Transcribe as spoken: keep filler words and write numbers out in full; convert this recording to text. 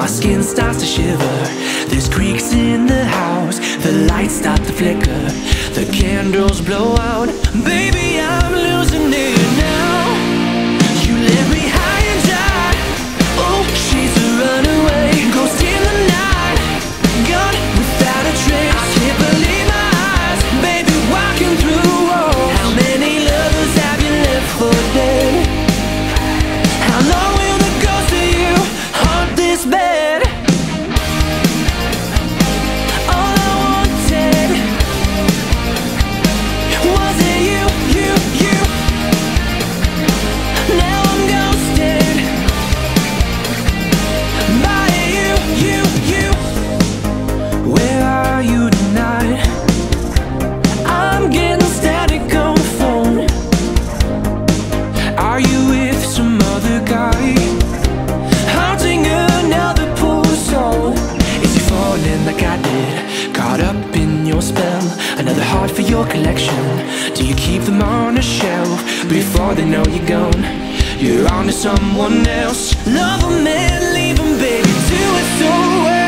My skin starts to shiver. There's creaks in the house. The lights start to flicker. The candles blow out. Baby, I'm losing it now. You left me high and dry. Oh, she's a runaway, ghost in the night, gone without a trace. I can't believe my eyes, baby, walking through walls. How many lovers have you left for dead? How long will the ghost of you haunt this bed? All I wanted was it you, you, you. Now I'm ghosted by you, you, you. Where are you tonight? I'm getting static on the phone. Are you with some other guy? Haunting another poor soul. Is he falling like I did? Caught up in your spell. Another heart for your collection. Do you keep them on a shelf before they know you're gone? You're on to someone else. Love them and leave them, baby, do it so well.